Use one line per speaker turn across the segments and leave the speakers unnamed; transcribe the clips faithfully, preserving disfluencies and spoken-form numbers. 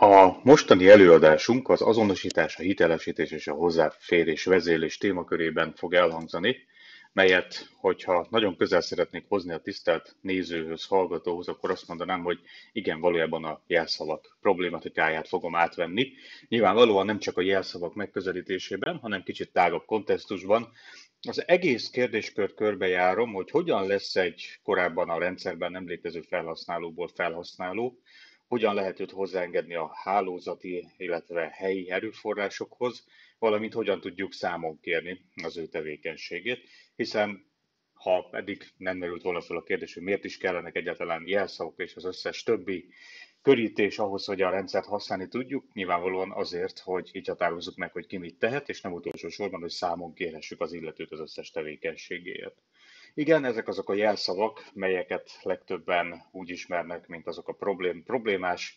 A mostani előadásunk az azonosítás, a hitelesítés és a hozzáférés vezérlés témakörében fog elhangzani, melyet, hogyha nagyon közel szeretnék hozni a tisztelt nézőhöz, hallgatóhoz, akkor azt mondanám, hogy igen, valójában a jelszavak problématikáját fogom átvenni. Nyilvánvalóan nem csak a jelszavak megközelítésében, hanem kicsit tágabb kontextusban. Az egész kérdéskört körbejárom, hogy hogyan lesz egy korábban a rendszerben nem létező felhasználóból felhasználó, hogyan lehet őt hozzáengedni a hálózati, illetve helyi erőforrásokhoz, valamint hogyan tudjuk számon kérni az ő tevékenységét, hiszen ha eddig nem merült volna fel a kérdés, hogy miért is kellenek egyáltalán jelszavak és az összes többi körítés ahhoz, hogy a rendszert használni tudjuk, nyilvánvalóan azért, hogy így határozzuk meg, hogy ki mit tehet, és nem utolsó sorban, hogy számon kérhessük az illetőt az összes tevékenységéért. Igen, ezek azok a jelszavak, melyeket legtöbben úgy ismernek, mint azok a problém, problémás,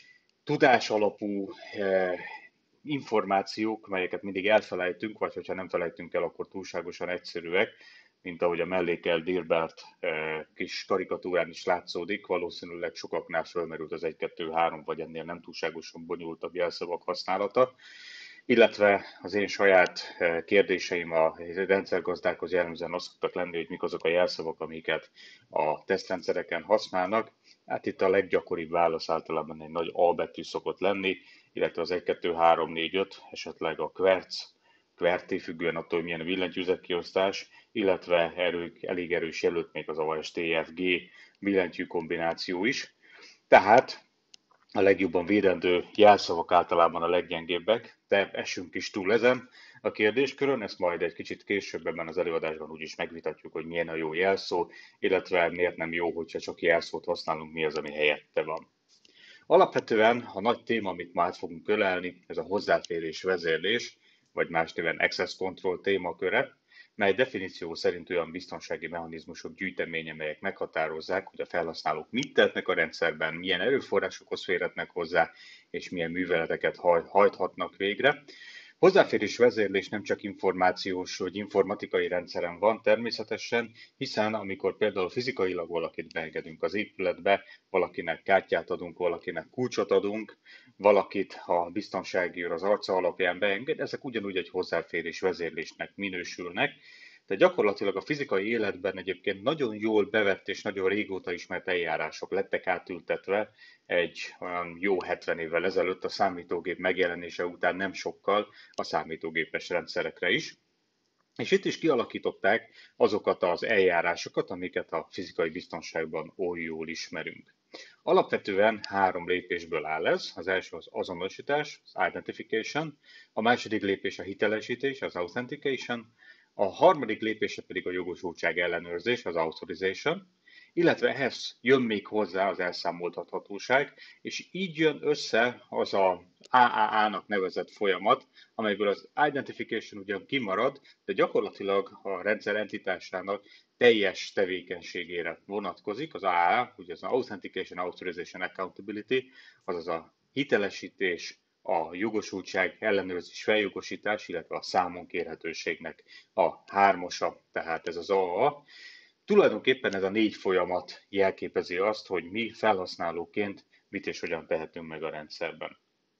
tudásalapú eh, információk, melyeket mindig elfelejtünk, vagy hogyha nem felejtünk el, akkor túlságosan egyszerűek, mint ahogy a mellékel Dilbert eh, kis karikatúrán is látszódik, valószínűleg sokaknál fölmerült az egy kettő három, vagy ennél nem túlságosan bonyolultabb jelszavak használata, illetve az én saját eh, kérdéseim a rendszergazdákhoz jellemzően azt szoktak lenni, hogy mik azok a jelszavak, amiket a tesztrendszereken használnak. Hát itt a leggyakoribb válasz általában egy nagy A betű szokott lenni, illetve az egy kettő három négy öt, esetleg a kverc, kverté függően attól, hogy milyen a billentyűzetkiosztás, illetve erő, elég erős jelölt még az A S T F G billentyű kombináció is. Tehát a legjobban védendő jelszavak általában a leggyengébbek, de esünk is túl ezen a kérdéskörön, ezt majd egy kicsit később ebben az előadásban úgyis megvitatjuk, hogy milyen a jó jelszó, illetve miért nem jó, hogyha csak jelszót használunk, mi az, ami helyette van. Alapvetően a nagy téma, amit ma át fogunk ölelni, ez a hozzáférés vezérlés, vagy más néven access control témaköre, mely definíció szerint olyan biztonsági mechanizmusok gyűjteménye, melyek meghatározzák, hogy a felhasználók mit tehetnek a rendszerben, milyen erőforrásokhoz férhetnek hozzá, és milyen műveleteket hajthatnak végre. Hozzáférés vezérlés nem csak információs vagy informatikai rendszeren van természetesen, hiszen amikor például fizikailag valakit beengedünk az épületbe, valakinek kártyát adunk, valakinek kulcsot adunk, valakit a biztonsági őr az arca alapján beenged, ezek ugyanúgy egy hozzáférés vezérlésnek minősülnek. De gyakorlatilag a fizikai életben egyébként nagyon jól bevett és nagyon régóta ismert eljárások lettek átültetve egy olyan jó hetven évvel ezelőtt a számítógép megjelenése után nem sokkal a számítógépes rendszerekre is. És itt is kialakították azokat az eljárásokat, amiket a fizikai biztonságban oly jól ismerünk. Alapvetően három lépésből áll ez. Az első az azonosítás, az identification, a második lépés a hitelesítés, az authentication, a harmadik lépése pedig a jogosultság ellenőrzés, az authorization, illetve ehhez jön még hozzá az elszámoltathatóság, és így jön össze az a A A A-nak nevezett folyamat, amelyből az identification ugyan kimarad, de gyakorlatilag a rendszer entitásának teljes tevékenységére vonatkozik. Az A A, ugye az Authentication, Authorization, Accountability, azaz a hitelesítés, a jogosultság, ellenőrzés, feljogosítás, illetve a számon kérhetőségnek a hármasa, tehát ez az A A. Tulajdonképpen ez a négy folyamat jelképezi azt, hogy mi felhasználóként mit és hogyan tehetünk meg a rendszerben.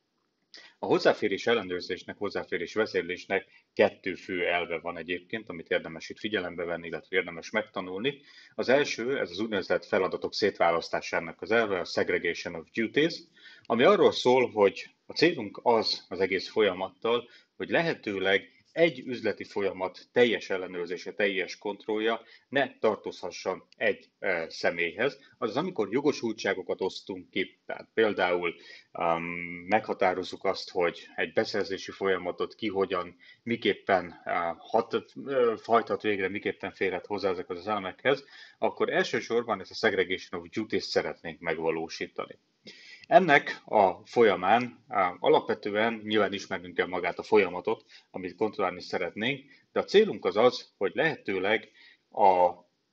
A hozzáférés ellenőrzésnek, hozzáférés vezérlésnek kettő fő elve van egyébként, amit érdemes itt figyelembe venni, illetve érdemes megtanulni. Az első, ez az úgynevezett feladatok szétválasztásának az elve, a segregation of duties, ami arról szól, hogy a célunk az az egész folyamattal, hogy lehetőleg egy üzleti folyamat teljes ellenőrzése, teljes kontrollja ne tartozhasson egy e, személyhez. Azaz, amikor jogosultságokat osztunk ki, tehát például um, meghatározzuk azt, hogy egy beszerzési folyamatot ki hogyan, miképpen uh, hat, uh, hajthat végre, miképpen férhet hozzá ezekhez az elemekhez, akkor elsősorban ezt a segregation of duties szeretnénk megvalósítani. Ennek a folyamán alapvetően nyilván ismernünk kell magát a folyamatot, amit kontrollálni szeretnénk, de a célunk az az, hogy lehetőleg a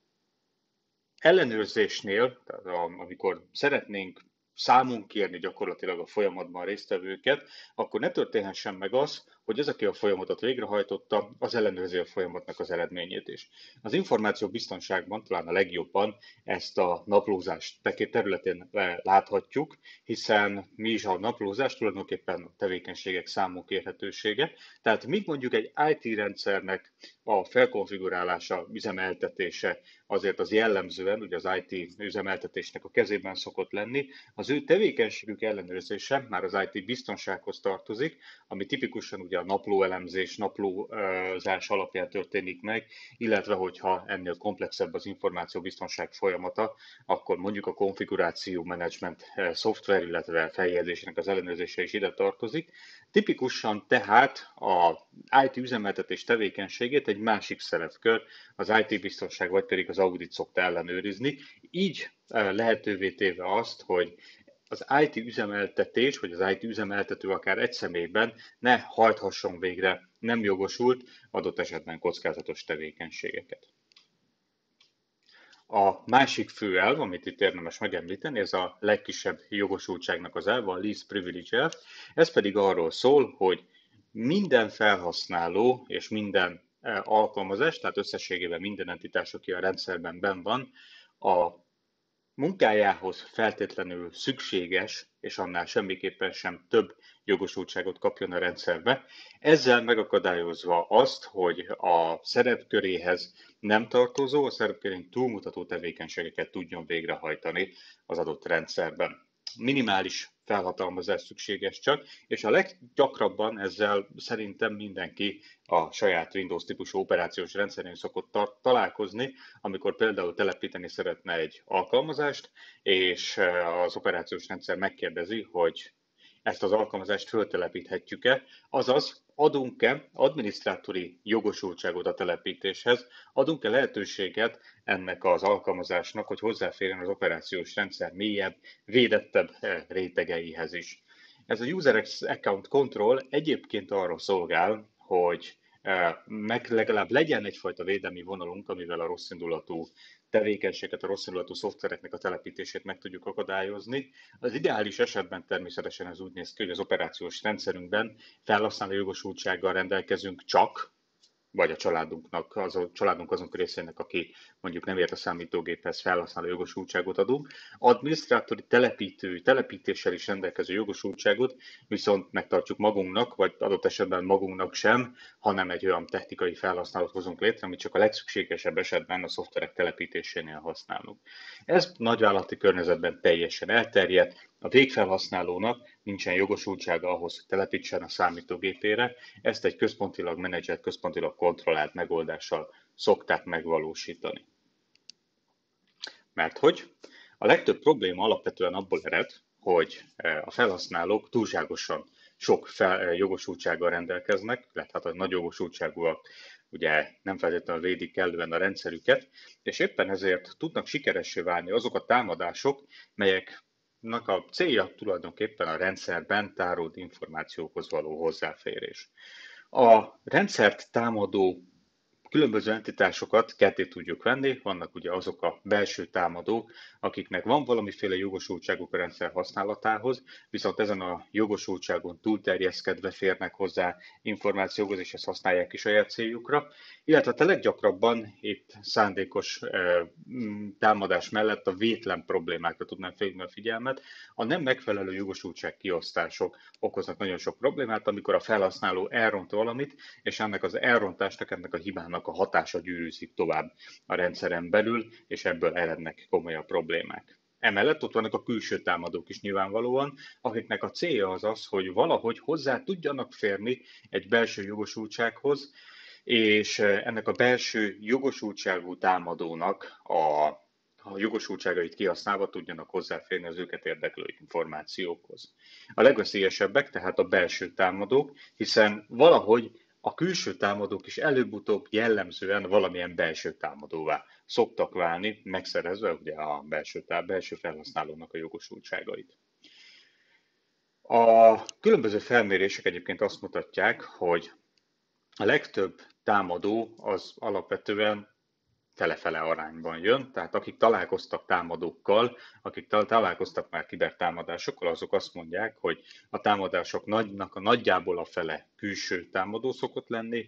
ellenőrzésnél, tehát amikor szeretnénk számon kérni gyakorlatilag a folyamatban résztvevőket, akkor ne történhessen meg az, hogy az, aki a folyamatot végrehajtotta, az ellenőrzi a folyamatnak az eredményét is. Az információ biztonságban talán a legjobban ezt a naplózást területén láthatjuk, hiszen mi is a naplózás tulajdonképpen a tevékenységek számok érhetősége. Tehát míg mondjuk egy i té rendszernek a felkonfigurálása, üzemeltetése azért az jellemzően, ugye az i té üzemeltetésnek a kezében szokott lenni, az ő tevékenységük ellenőrzése már az i té biztonsághoz tartozik, ami tipikusan ugye a naplóelemzés, naplózás alapján történik meg, illetve hogyha ennél komplexebb az információbiztonság folyamata, akkor mondjuk a konfiguráció menedzsment szoftver, illetve feljegyzésének az ellenőrzése is ide tartozik. Tipikusan tehát a i té üzemeltetés tevékenységét egy másik szerepkör, az i té biztonság vagy pedig az audit szokta ellenőrizni, így lehetővé téve azt, hogy az i té üzemeltetés, vagy az i té üzemeltető akár egy személyben ne hajthasson végre nem jogosult, adott esetben kockázatos tevékenységeket. A másik fő elv, amit itt érdemes megemlíteni, ez a legkisebb jogosultságnak az elve, a least privilege elv. Ez pedig arról szól, hogy minden felhasználó és minden alkalmazás, tehát összességében minden entitás, aki a rendszerben benn van, a munkájához feltétlenül szükséges, és annál semmiképpen sem több jogosultságot kapjon a rendszerbe, ezzel megakadályozva azt, hogy a szerepköréhez nem tartozó, a szerepkörén túlmutató tevékenységeket tudjon végrehajtani az adott rendszerben. Minimális felhatalmazás szükséges csak, és a leggyakrabban ezzel szerintem mindenki a saját Windows típusú operációs rendszerén szokott találkozni, amikor például telepíteni szeretne egy alkalmazást, és az operációs rendszer megkérdezi, hogy ezt az alkalmazást föltelepíthetjük-e, azaz adunk-e adminisztrátori jogosultságot a telepítéshez, adunk-e lehetőséget ennek az alkalmazásnak, hogy hozzáférjen az operációs rendszer mélyebb, védettebb rétegeihez is. Ez a User Account Control egyébként arra szolgál, hogy meg legalább legyen egyfajta védelmi vonalunk, amivel a rosszindulatú tevékenységet, a rosszindulatú szoftvereknek a telepítését meg tudjuk akadályozni. Az ideális esetben természetesen ez úgy néz ki, hogy az operációs rendszerünkben felhasználó jogosultsággal rendelkezünk csak, vagy a családunknak, az a családunk azon részének, aki mondjuk nem ért a számítógéphez, felhasználó jogosultságot adunk. Adminisztrátori telepítő, telepítéssel is rendelkező jogosultságot viszont megtartjuk magunknak, vagy adott esetben magunknak sem, hanem egy olyan technikai felhasználót hozunk létre, amit csak a legszükségesebb esetben a szoftverek telepítésénél használunk. Ez nagyvállalati környezetben teljesen elterjedt, a végfelhasználónak nincsen jogosultsága ahhoz, hogy telepítsen a számítógépére, ezt egy központilag menedzselt, központilag kontrollált megoldással szokták megvalósítani. Mert hogy a legtöbb probléma alapvetően abból ered, hogy a felhasználók túlságosan sok fel, jogosultsággal rendelkeznek, illetve hát a nagy jogosultságúak ugye nem feltétlenül védik kellően a rendszerüket, és éppen ezért tudnak sikeressé válni azok a támadások, melyek a célja tulajdonképpen a rendszerben tárolt információkhoz való hozzáférés. A rendszert támadó különböző entitásokat ketté tudjuk venni, vannak ugye azok a belső támadók, akiknek van valamiféle jogosultságuk a rendszer használatához, viszont ezen a jogosultságon túlterjeszkedve férnek hozzá információkhoz, és ezt használják is saját céljukra, illetve a leggyakrabban itt szándékos eh, támadás mellett a vétlen problémákra tudnám felhívni a figyelmet. A nem megfelelő jogosultság kiosztások okoznak nagyon sok problémát, amikor a felhasználó elront valamit, és ennek az elrontásnak, ennek a hibának a hatása gyűrűzik tovább a rendszeren belül, és ebből erednek komolyabb problémák. Emellett ott vannak a külső támadók is nyilvánvalóan, akiknek a célja az az, hogy valahogy hozzá tudjanak férni egy belső jogosultsághoz, és ennek a belső jogosultságú támadónak a, a jogosultságait kihasználva tudjanak hozzáférni az őket érdeklő információkhoz. A legveszélyesebbek tehát a belső támadók, hiszen valahogy a külső támadók is előbb-utóbb jellemzően valamilyen belső támadóvá szoktak válni, megszerezve ugye a belső, tá- belső felhasználónak a jogosultságait. A különböző felmérések egyébként azt mutatják, hogy a legtöbb támadó az alapvetően fele-fele arányban jön, tehát akik találkoztak támadókkal, akik találkoztak már kibertámadásokkal, azok azt mondják, hogy a támadások nagynak a nagyjából a fele külső támadó szokott lenni,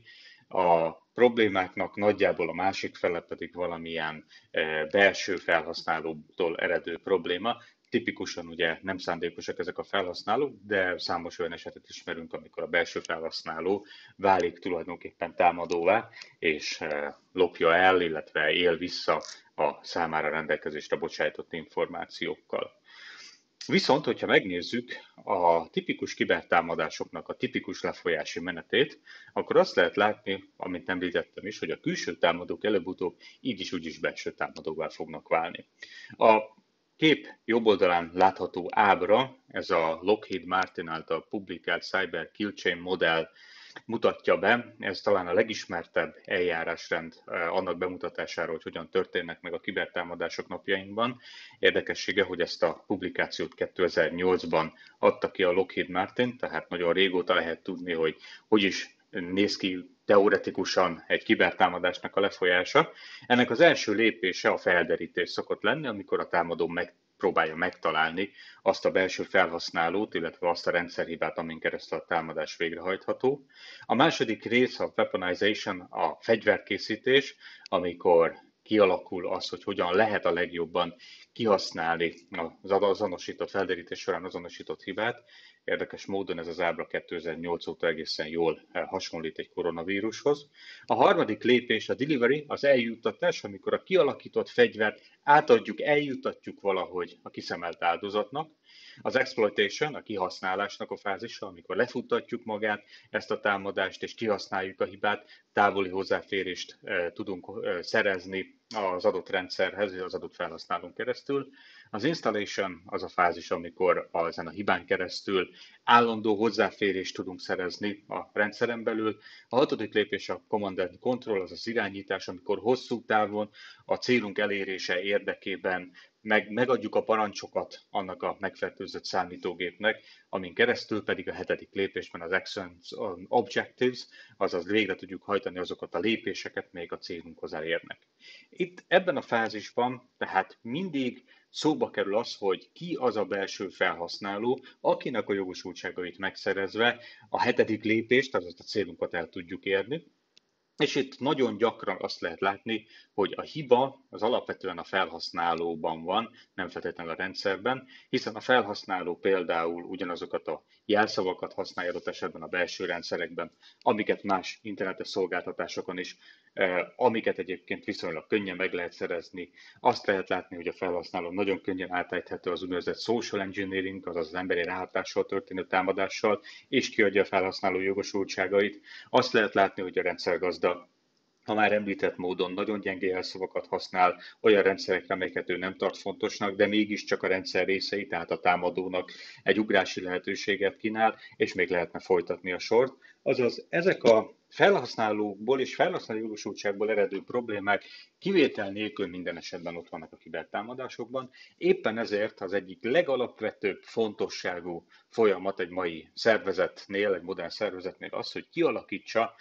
a problémáknak nagyjából a másik fele pedig valamilyen belső felhasználótól eredő probléma. Tipikusan ugye nem szándékosak ezek a felhasználók, de számos olyan esetet ismerünk, amikor a belső felhasználó válik tulajdonképpen támadóvá, és lopja el, illetve él vissza a számára rendelkezésre bocsájtott információkkal. Viszont, hogyha megnézzük a tipikus kibertámadásoknak a tipikus lefolyási menetét, akkor azt lehet látni, amit említettem is, hogy a külső támadók előbb-utóbb így is úgy is belső támadóvá fognak válni. A kép jobb oldalán látható ábra, ez a Lockheed Martin által publikált Cyber Kill Chain modell mutatja be, ez talán a legismertebb eljárásrend annak bemutatására, hogy hogyan történnek meg a kibertámadások napjainkban. Érdekessége, hogy ezt a publikációt kétezer-nyolcban adta ki a Lockheed Martin, tehát nagyon régóta lehet tudni, hogy hogy is néz ki teoretikusan egy kibertámadásnak a lefolyása. Ennek az első lépése a felderítés szokott lenni, amikor a támadó megpróbálja megtalálni azt a belső felhasználót, illetve azt a rendszerhibát, amin keresztül a támadás végrehajtható. A második rész a weaponization, a fegyverkészítés, amikor kialakul az, hogy hogyan lehet a legjobban kihasználni az azonosított felderítés során azonosított hibát. Érdekes módon ez az ábra kétezer-nyolc óta egészen jól hasonlít egy koronavírushoz. A harmadik lépés a delivery, az eljuttatás, amikor a kialakított fegyvert átadjuk, eljuttatjuk valahogy a kiszemelt áldozatnak. Az exploitation, a kihasználásnak a fázisa, amikor lefuttatjuk magát ezt a támadást és kihasználjuk a hibát, távoli hozzáférést tudunk szerezni az adott rendszerhez, az adott felhasználón keresztül. Az installation az a fázis, amikor ezen a hibán keresztül állandó hozzáférést tudunk szerezni a rendszeren belül. A hatodik lépés a command and control, az az irányítás, amikor hosszú távon a célunk elérése érdekében meg, megadjuk a parancsokat annak a megfertőzött számítógépnek, amin keresztül pedig a hetedik lépésben az actions objectives, azaz végre tudjuk hajtani azokat a lépéseket, még a célunkhoz elérnek. Itt ebben a fázisban tehát mindig szóba kerül az, hogy ki az a belső felhasználó, akinek a jogosultságait megszerezve a hetedik lépést, azaz a célunkat el tudjuk érni. És itt nagyon gyakran azt lehet látni, hogy a hiba az alapvetően a felhasználóban van, nem feltétlenül a rendszerben, hiszen a felhasználó például ugyanazokat a jelszavakat használja adott esetben a belső rendszerekben, amiket más internetes szolgáltatásokon is, amiket egyébként viszonylag könnyen meg lehet szerezni. Azt lehet látni, hogy a felhasználó nagyon könnyen átejthető az úgynevezett social engineering, azaz az emberi ráhatással történő támadással, és kiadja a felhasználó jogosultságait. Azt lehet látni, hogy a rendszergazda a már említett módon nagyon gyenge jelszavakat használ olyan rendszerekre, amelyeket ő nem tart fontosnak, de mégiscsak a rendszer részei, tehát a támadónak egy ugrási lehetőséget kínál, és még lehetne folytatni a sort. Azaz ezek a felhasználókból és felhasználó jogosultságból eredő problémák kivétel nélkül minden esetben ott vannak a kibertámadásokban. Éppen ezért az egyik legalapvetőbb fontosságú folyamat egy mai szervezetnél, egy modern szervezetnél az, hogy kialakítsa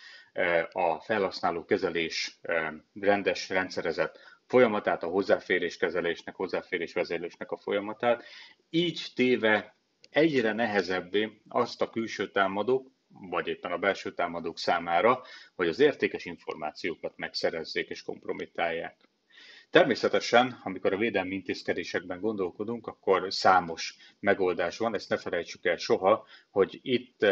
a felhasználó kezelés rendes, rendszerezett folyamatát, a hozzáférés kezelésnek, hozzáférés vezérlésnek a folyamatát, így téve egyre nehezebbé azt a külső támadók, vagy éppen a belső támadók számára, hogy az értékes információkat megszerezzék és kompromittálják. Természetesen, amikor a védelmi intézkedésekben gondolkodunk, akkor számos megoldás van, ezt ne felejtsük el soha, hogy itt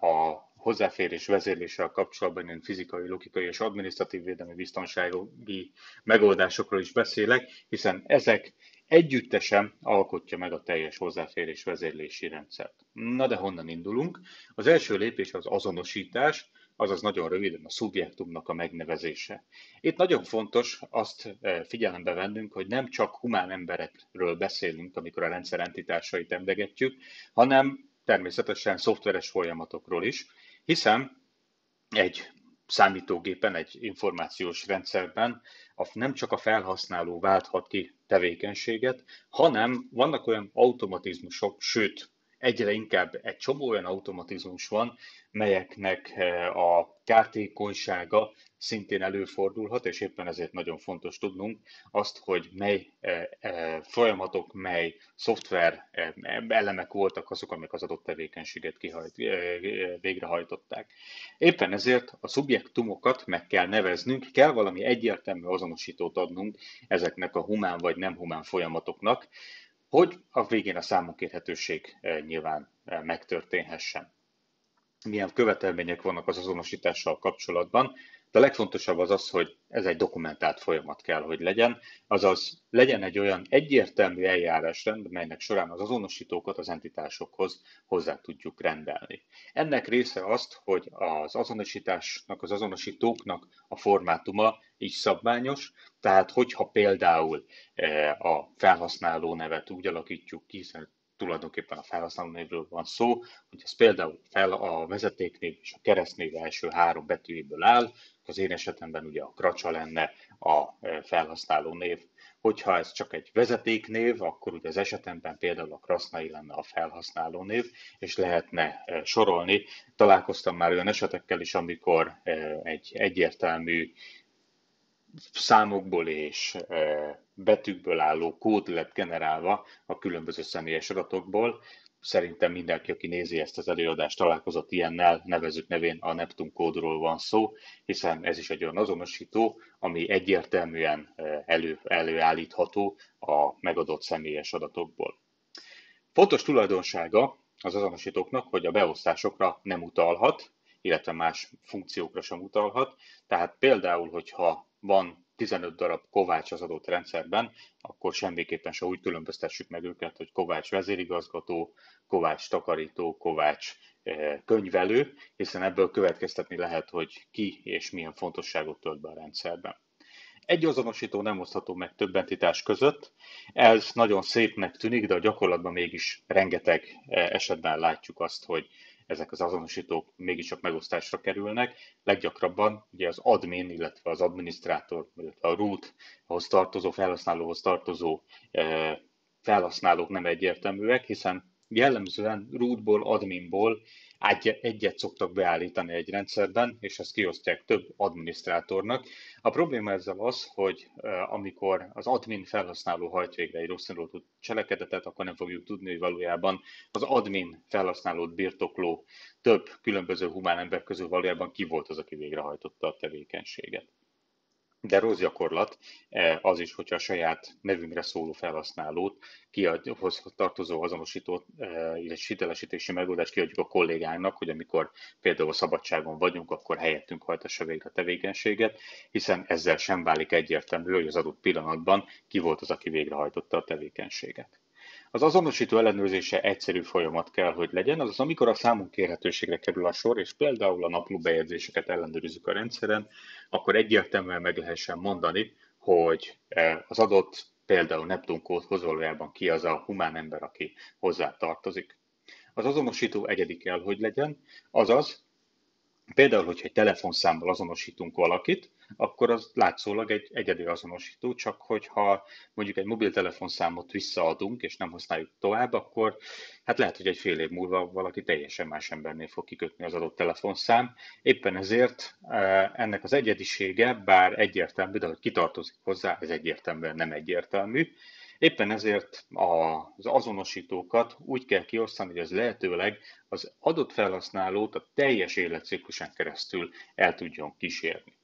a hozzáférés vezérléssel kapcsolatban én fizikai, logikai és adminisztratív védelmi biztonsági megoldásokról is beszélek, hiszen ezek együttesen alkotja meg a teljes hozzáférés vezérlési rendszert. Na de honnan indulunk? Az első lépés az azonosítás, azaz nagyon röviden a szubjektumnak a megnevezése. Itt nagyon fontos azt figyelembe vennünk, hogy nem csak humán emberekről beszélünk, amikor a rendszer entitásait emlegetjük, hanem természetesen szoftveres folyamatokról is, hiszen egy számítógépen, egy információs rendszerben nem csak a felhasználó válthat ki tevékenységet, hanem vannak olyan automatizmusok, sőt, egyre inkább egy csomó olyan automatizmus van, melyeknek a kártékonysága szintén előfordulhat, és éppen ezért nagyon fontos tudnunk azt, hogy mely eh, eh, folyamatok, mely szoftver eh, elemek voltak azok, amik az adott tevékenységet kihajt, eh, végrehajtották. Éppen ezért a szubjektumokat meg kell neveznünk, kell valami egyértelmű azonosítót adnunk ezeknek a humán vagy nem humán folyamatoknak, hogy a végén a számonkérhetőség nyilván megtörténhessen. Milyen követelmények vannak az azonosítással kapcsolatban, de a legfontosabb az az, hogy ez egy dokumentált folyamat kell, hogy legyen, azaz legyen egy olyan egyértelmű eljárásrend, melynek során az azonosítókat az entitásokhoz hozzá tudjuk rendelni. Ennek része azt, hogy az azonosításnak, az azonosítóknak a formátuma így szabványos, tehát hogyha például a felhasználó nevet úgy alakítjuk ki, hiszen tulajdonképpen a felhasználó névről van szó, hogy ez például fel a vezetéknév és a keresztnév első három betűjéből áll, az én esetemben ugye a Kracsa lenne a felhasználó név. Hogyha ez csak egy vezetéknév, akkor ugye az esetemben például a Krasznai lenne a felhasználó név, és lehetne sorolni. Találkoztam már olyan esetekkel is, amikor egy egyértelmű számokból és betűkből álló kód lett generálva a különböző személyes adatokból. Szerintem mindenki, aki nézi ezt az előadást, találkozott ilyennel, nevezzük nevén a Neptun kódról van szó, hiszen ez is egy olyan azonosító, ami egyértelműen elő, előállítható a megadott személyes adatokból. Fontos tulajdonsága az azonosítóknak, hogy a beosztásokra nem utalhat, illetve más funkciókra sem utalhat. Tehát például, hogyha van tizenöt darab Kovács az adott rendszerben, akkor semmiképpen se úgy különböztessük meg őket, hogy Kovács vezérigazgató, Kovács takarító, Kovács könyvelő, hiszen ebből következtetni lehet, hogy ki és milyen fontosságot tölt be a rendszerben. Egy azonosító nem osztható meg több entitás között. Ez nagyon szépnek tűnik, de a gyakorlatban mégis rengeteg esetben látjuk azt, hogy ezek az azonosítók mégiscsak megosztásra kerülnek. Leggyakrabban ugye az admin, illetve az adminisztrátor, illetve a roothoz tartozó, felhasználóhoz tartozó felhasználók nem egyértelműek, hiszen jellemzően rootból, adminból egyet szoktak beállítani egy rendszerben, és ezt kiosztják több adminisztrátornak. A probléma ezzel az, hogy amikor az admin felhasználó hajt végre egy rossz indultú cselekedetet, akkor nem fogjuk tudni, hogy valójában az admin felhasználót birtokló több különböző humán ember közül valójában ki volt az, aki végrehajtotta a tevékenységet. De rossz gyakorlat az is, hogyha a saját nevünkre szóló felhasználót, kiadhoz tartozó azonosítót, illetve hitelesítési megoldást kiadjuk a kollégának, hogy amikor például szabadságon vagyunk, akkor helyettünk hajtassa végre a tevékenységet, hiszen ezzel sem válik egyértelmű, hogy az adott pillanatban ki volt az, aki végrehajtotta a tevékenységet. Az azonosító ellenőrzése egyszerű folyamat kell, hogy legyen, azaz amikor a számonkérhetőségre kerül a sor, és például a napló bejegyzéseket ellenőrizzük a rendszeren, akkor egyértelműen meg lehessen mondani, hogy az adott például Neptun kódhoz valójában ki az a humán ember, aki hozzá tartozik. Az azonosító egyedi kell, hogy legyen, azaz például, hogyha egy telefonszámmal azonosítunk valakit, akkor az látszólag egy egyedi azonosító, csak hogyha mondjuk egy mobiltelefonszámot visszaadunk, és nem használjuk tovább, akkor hát lehet, hogy egy fél év múlva valaki teljesen más embernél fog kikötni az adott telefonszám. Éppen ezért ennek az egyedisége, bár egyértelmű, de hogy kitartozik hozzá, ez egyértelműen nem egyértelmű. Éppen ezért az azonosítókat úgy kell kiosztani, hogy ez lehetőleg az adott felhasználót a teljes életciklusán keresztül el tudjon kísérni.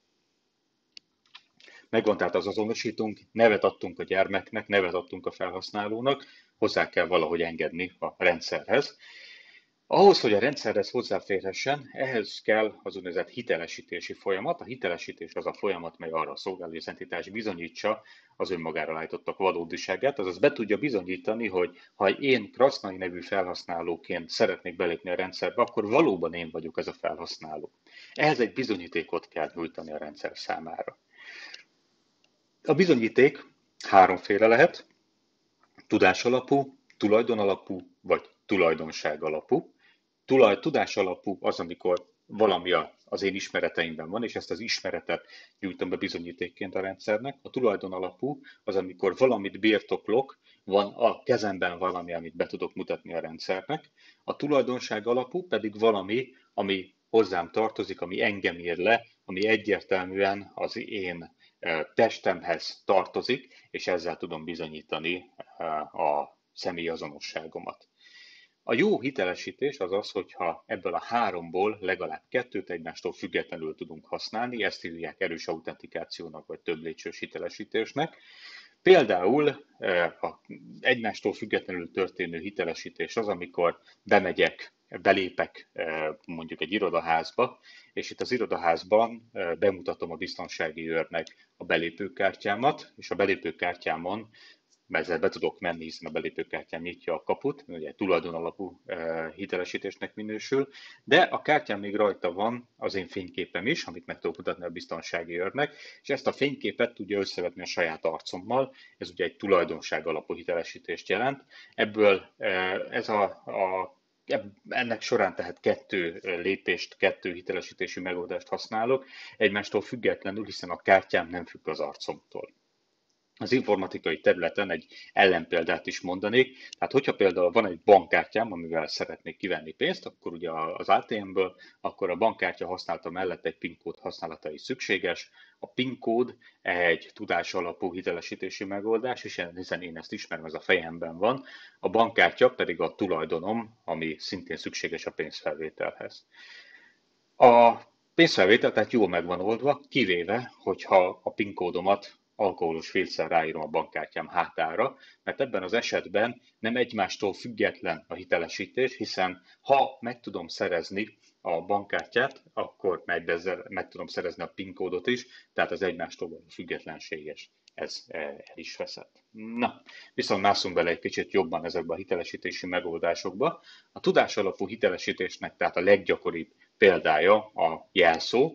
Megvan tehát az azonosítónk, nevet adtunk a gyermeknek, nevet adtunk a felhasználónak, hozzá kell valahogy engedni a rendszerhez. Ahhoz, hogy a rendszerhez hozzáférhessen, ehhez kell az úgynevezett hitelesítési folyamat. A hitelesítés az a folyamat, mely arra szolgál, hogy az entitás bizonyítsa az önmagára állítottak valódiságát, azaz be tudja bizonyítani, hogy ha én Krasznai nevű felhasználóként szeretnék belépni a rendszerbe, akkor valóban én vagyok ez a felhasználó. Ehhez egy bizonyítékot kell nyújtani a rendszer számára. A bizonyíték háromféle lehet: tudásalapú, tulajdonalapú vagy tulajdonság alapú. Tulaj, tudás alapú az, amikor valami az én ismereteimben van, és ezt az ismeretet nyújtom be bizonyítékként a rendszernek. A tulajdon alapú az, amikor valamit birtoklok, van a kezemben valami, amit be tudok mutatni a rendszernek. A tulajdonság alapú pedig valami, ami hozzám tartozik, ami engem ír le, ami egyértelműen az én testemhez tartozik, és ezzel tudom bizonyítani a személyazonosságomat. A jó hitelesítés az az, hogyha ebből a háromból legalább kettőt egymástól függetlenül tudunk használni, ezt hívják erős autentikációnak vagy több lépcsős hitelesítésnek. Például a egymástól függetlenül történő hitelesítés az, amikor bemegyek, belépek mondjuk egy irodaházba, és itt az irodaházban bemutatom a biztonsági őrnek a belépőkártyámat, és a belépőkártyámon ezzel be tudok menni, hiszen a belépőkártyám nyitja a kaput, ugye tulajdonalapú hitelesítésnek minősül, de a kártyán még rajta van az én fényképem is, amit meg tudok mutatni a biztonsági őrnek, és ezt a fényképet tudja összevetni a saját arcommal, ez ugye egy tulajdonság alapú hitelesítést jelent. Ebből ez a, a ennek során tehát kettő lépést, kettő hitelesítési megoldást használok, egymástól függetlenül, hiszen a kártyám nem függ az arcomtól. Az informatikai területen egy ellenpéldát is mondanék, tehát hogyha például van egy bankkártyám, amivel szeretnék kivenni pénzt, akkor ugye az á té em-ből, akkor a bankkártya használata mellett egy PIN kód használata is szükséges. A PIN kód egy tudás alapú hitelesítési megoldás, és hiszen én ezt ismerem, ez a fejemben van, a bankkártya pedig a tulajdonom, ami szintén szükséges a pénzfelvételhez. A pénzfelvétel tehát jól meg van oldva, kivéve, hogyha a PIN kódomat alkoholos félszer ráírom a bankkártyám hátára, mert ebben az esetben nem egymástól független a hitelesítés, hiszen ha meg tudom szerezni a bankkártyát, akkor meg, ezzel meg tudom szerezni a PIN kódot is, tehát az egymástól való függetlenséges. Ez el is veszett. Na, viszont mászunk bele egy kicsit jobban ezekbe a hitelesítési megoldásokba. A tudás alapú hitelesítésnek tehát a leggyakoribb példája a jelszó,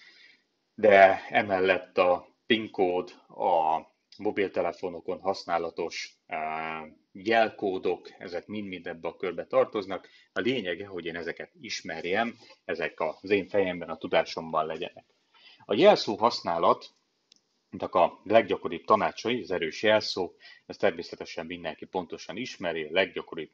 de emellett a PIN kód, a mobiltelefonokon használatos jelkódok, ezek mind-mind ebbe a körbe tartoznak. A lényege, hogy én ezeket ismerjem, ezek az én fejemben, a tudásomban legyenek. A jelszó használat, a leggyakoribb tanácsai, az erős jelszó, ez természetesen mindenki pontosan ismeri, a leggyakoribb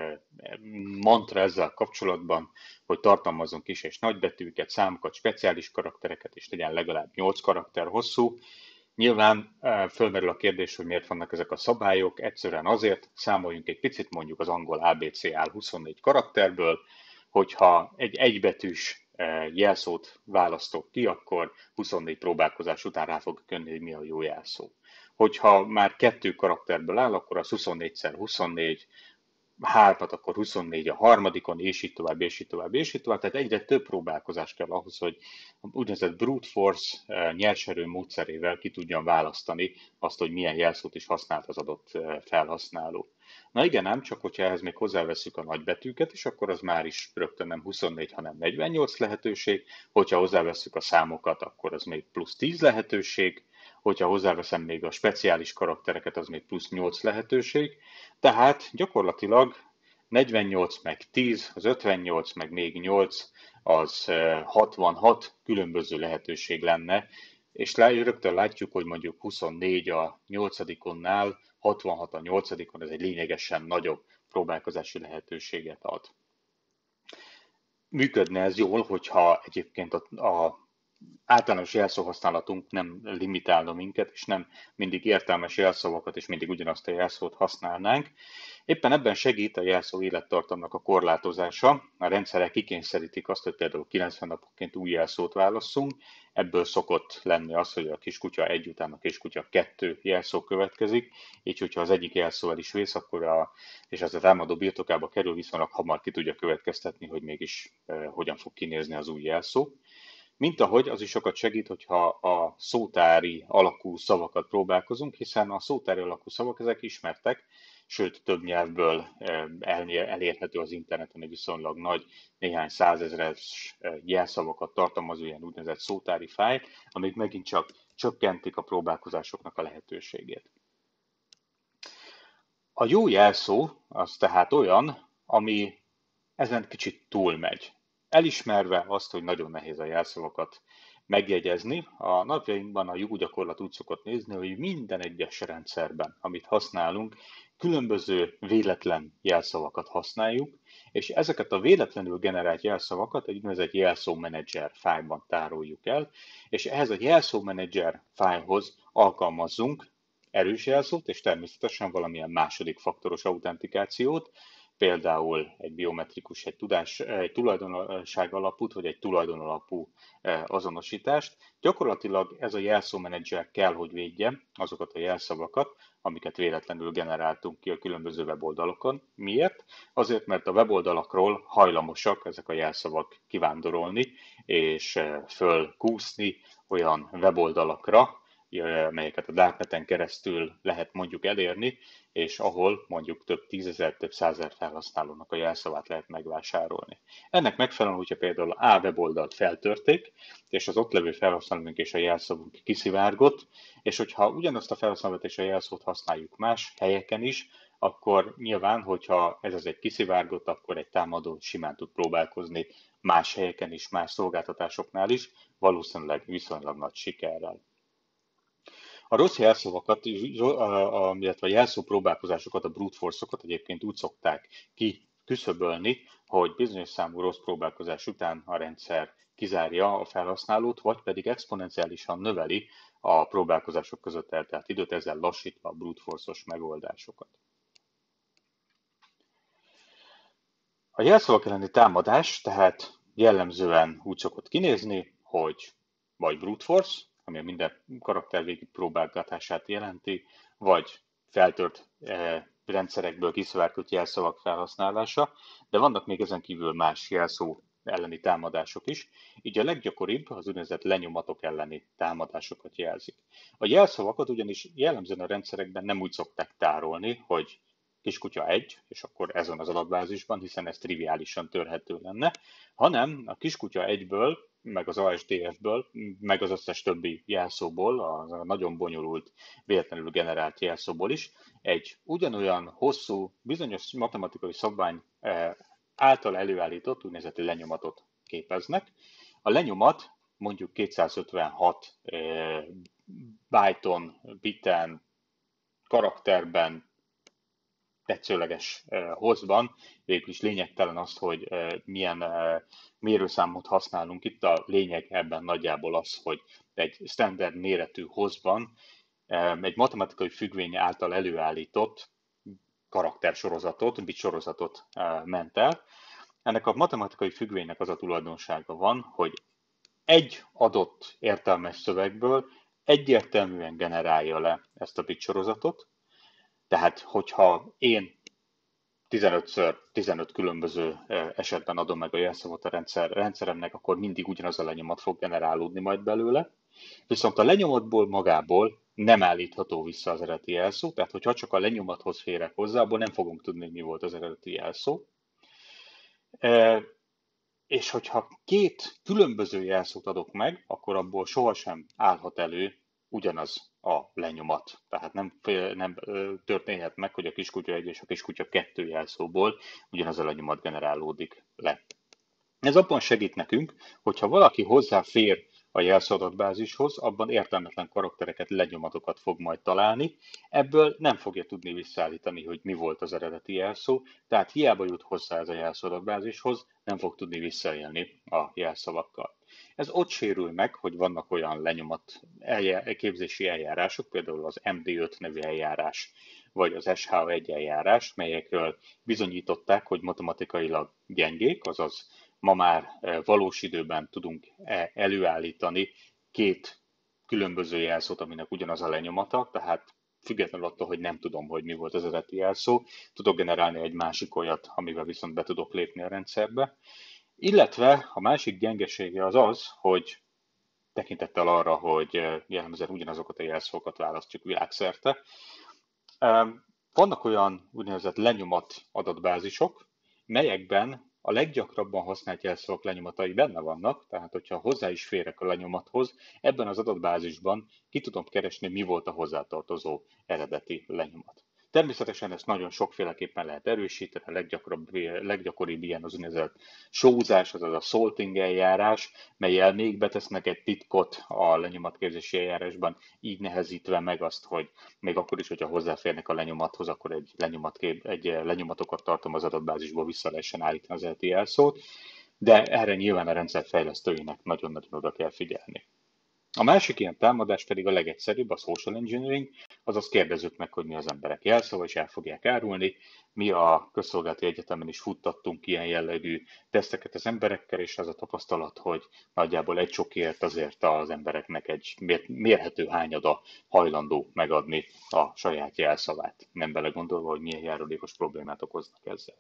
mantra ezzel kapcsolatban, hogy tartalmazzon kis és nagybetűket, számokat, speciális karaktereket, és legyen legalább nyolc karakter hosszú. Nyilván fölmerül a kérdés, hogy miért vannak ezek a szabályok, egyszerűen azért, számoljunk egy picit, mondjuk az angol á bé cé áll huszonnégy karakterből, hogyha egy egybetűs jelszót választok ki, akkor huszonnégy próbálkozás után rá fog jönni, hogy mi a jó jelszó. Hogyha már kettő karakterből áll, akkor az huszonnégyszer huszonnégy, hármat, akkor huszonnégy a harmadikon, és így tovább, és így tovább, és így tovább. Tehát egyre több próbálkozás kell ahhoz, hogy úgynevezett brute force nyerserő módszerével ki tudjon választani azt, hogy milyen jelszót is használt az adott felhasználó. Na igen, ám csak hogyha ehhez még hozzáveszünk a nagybetűket is, akkor az már is rögtön nem huszonnégy, hanem negyvennyolc lehetőség. Hogyha hozzáveszünk a számokat, akkor az még plusz tíz lehetőség. Hogyha hozzáveszem még a speciális karaktereket, az még plusz nyolc lehetőség. Tehát gyakorlatilag negyvennyolc meg tíz, az ötvennyolc meg még nyolc, az hatvanhat különböző lehetőség lenne, és rögtön látjuk, hogy mondjuk huszonnégy a nyolcadikonnál, hatvanhat a nyolcadikon, ez egy lényegesen nagyobb próbálkozási lehetőséget ad. Működne ez jól, hogyha egyébként a, a általános jelszóhasználatunk nem limitálna minket, és nem mindig értelmes jelszavakat, és mindig ugyanazt a jelszót használnánk. Éppen ebben segít a jelszó élettartamnak a korlátozása. A rendszerek kikényszerítik azt, hogy például kilencven naponként új jelszót válasszunk. Ebből szokott lenni az, hogy a kiskutya egy után a kiskutya kettő jelszó következik, így hogyha az egyik jelszó el is vész, akkor a, és az a támadó birtokába kerül, viszonylag hamar ki tudja következtetni, hogy mégis eh, hogyan fog kinézni az új jelszó. Mint ahogy az is sokat segít, hogyha a szótári alakú szavakat próbálkozunk, hiszen a szótári alakú szavak ezek ismertek, sőt több nyelvből elérhető az interneten egy viszonylag nagy, néhány százezres jelszavakat tartalmazó ilyen úgynevezett szótári fájl, amik megint csak csökkentik a próbálkozásoknak a lehetőségét. A jó jelszó az tehát olyan, ami ezen kicsit túlmegy. Elismerve azt, hogy nagyon nehéz a jelszavakat megjegyezni. A napjainkban a jó gyakorlat úgy szokott nézni, hogy minden egyes rendszerben, amit használunk, különböző véletlen jelszavakat használjuk, és ezeket a véletlenül generált jelszavakat egy úgynevezett jelszómenedzser fájlban tároljuk el, és ehhez a jelszómenedzser fájlhoz alkalmazzunk erős jelszót, és természetesen valamilyen második faktoros autentikációt, például egy biometrikus, egy, tudás, egy tulajdonság alapút, vagy egy tulajdon alapú azonosítást. Gyakorlatilag ez a jelszómenedzser kell, hogy védje azokat a jelszavakat, amiket véletlenül generáltunk ki a különböző weboldalokon. Miért? Azért, mert a weboldalakról hajlamosak ezek a jelszavak kivándorolni, és fölkúszni olyan weboldalakra, melyeket a darkneten keresztül lehet mondjuk elérni, és ahol mondjuk több tízezer, több százezer felhasználónak a jelszavát lehet megvásárolni. Ennek megfelelően, hogyha például A weboldalt feltörték, és az ott levő felhasználónk és a jelszavunk kiszivárgott, és hogyha ugyanazt a felhasználót és a jelszót használjuk más helyeken is, akkor nyilván, hogyha ez az egy kiszivárgott, akkor egy támadó simán tud próbálkozni más helyeken is, más szolgáltatásoknál is, valószínűleg viszonylag nagy sikerrel. A rossz jelszavakat, illetve a jelszó próbálkozásokat, a brute force-okat egyébként úgy szokták kiküszöbölni, hogy bizonyos számú rossz próbálkozás után a rendszer kizárja a felhasználót, vagy pedig exponenciálisan növeli a próbálkozások között eltelt időt, ezzel lassítva a brute force-os megoldásokat. A jelszavak elleni támadás tehát jellemzően úgy szokott kinézni, hogy vagy brute force, ami a minden karakter végig próbálgatását jelenti, vagy feltört eh, rendszerekből kiszivárgott jelszavak felhasználása, de vannak még ezen kívül más jelszó elleni támadások is, így a leggyakoribb az úgynevezett lenyomatok elleni támadásokat jelzik. A jelszavakat ugyanis jellemzően a rendszerekben nem úgy szokták tárolni, hogy kiskutya egy, és akkor ez van az adatbázisban, hiszen ez triviálisan törhető lenne, hanem a kiskutya egyből, meg az á es dé ef-ből, meg az összes többi jelszóból, a nagyon bonyolult, véletlenül generált jelszóból is, egy ugyanolyan hosszú, bizonyos matematikai szabvány által előállított úgynevezett lenyomatot képeznek. A lenyomat mondjuk kétszázötvenhat byton, biten, karakterben, tetszőleges hozban, végül is lényegtelen az, hogy milyen mérőszámot használunk itt. A lényeg ebben nagyjából az, hogy egy standard méretű hozban egy matematikai függvény által előállított karaktersorozatot, bit sorozatot ment el. Ennek a matematikai függvénynek az a tulajdonsága van, hogy egy adott értelmes szövegből egyértelműen generálja le ezt a bit sorozatot. Tehát, hogyha én tizenötször tizenöt különböző esetben adom meg a jelszavot a rendszer, rendszeremnek, akkor mindig ugyanaz a lenyomat fog generálódni majd belőle. Viszont a lenyomatból magából nem állítható vissza az eredeti jelszó, tehát hogyha csak a lenyomathoz férek hozzá, abból nem fogunk tudni, hogy mi volt az eredeti jelszó. E, és hogyha két különböző jelszót adok meg, akkor abból sohasem állhat elő ugyanaz a lenyomat. Tehát nem, nem történhet meg, hogy a kiskutya egy és a kiskutya kettő jelszóból ugyanaz a lenyomat generálódik le. Ez abban segít nekünk, hogyha valaki hozzáfér a jelszó adatbázishoz, abban értelmetlen karaktereket, lenyomatokat fog majd találni, ebből nem fogja tudni visszaállítani, hogy mi volt az eredeti jelszó, tehát hiába jut hozzá ez a jelszó adatbázishoz, nem fog tudni visszaélni a jelszavakkal. Ez ott sérül meg, hogy vannak olyan lenyomat eljár, képzési eljárások, például az em dé öt nevű eljárás, vagy az es há egy eljárás, melyekről bizonyították, hogy matematikailag gyengék, azaz ma már valós időben tudunk előállítani két különböző jelszót, aminek ugyanaz a lenyomata, tehát függetlenül attól, hogy nem tudom, hogy mi volt az eredeti jelszó, tudok generálni egy másik olyat, amivel viszont be tudok lépni a rendszerbe. Illetve a másik gyengesége az az, hogy tekintettel arra, hogy jellemzően ugyanazokat a jelszókat választjuk világszerte, vannak olyan úgynevezett lenyomat adatbázisok, melyekben a leggyakrabban használt jelszavak lenyomatai benne vannak, tehát hogyha hozzá is férek a lenyomathoz, ebben az adatbázisban ki tudom keresni, mi volt a hozzátartozó eredeti lenyomat. Természetesen ezt nagyon sokféleképpen lehet erősíteni, a leggyakoribb, leggyakoribb ilyen az úgynevezett sózás, azaz a salting eljárás, melyel még betesznek egy titkot a lenyomatképzési eljárásban, így nehezítve meg azt, hogy még akkor is, hogyha hozzáférnek a lenyomathoz, akkor egy, lenyomatkép, egy lenyomatokat tartalmaz adatbázisból vissza lehessen állítani az el té jelszót, de erre nyilván a rendszer fejlesztőinek nagyon-nagyon oda kell figyelni. A másik ilyen támadás pedig a legegyszerűbb, a social engineering, azaz kérdezzük meg, hogy mi az emberek jelszava, és el fogják árulni. Mi a közszolgálati egyetemen is futtattunk ilyen jellegű teszteket az emberekkel, és az a tapasztalat, hogy nagyjából egy sokért azért az embereknek egy mérhető hányada hajlandó megadni a saját jelszavát, nem belegondolva, hogy milyen járulékos problémát okoznak ezzel.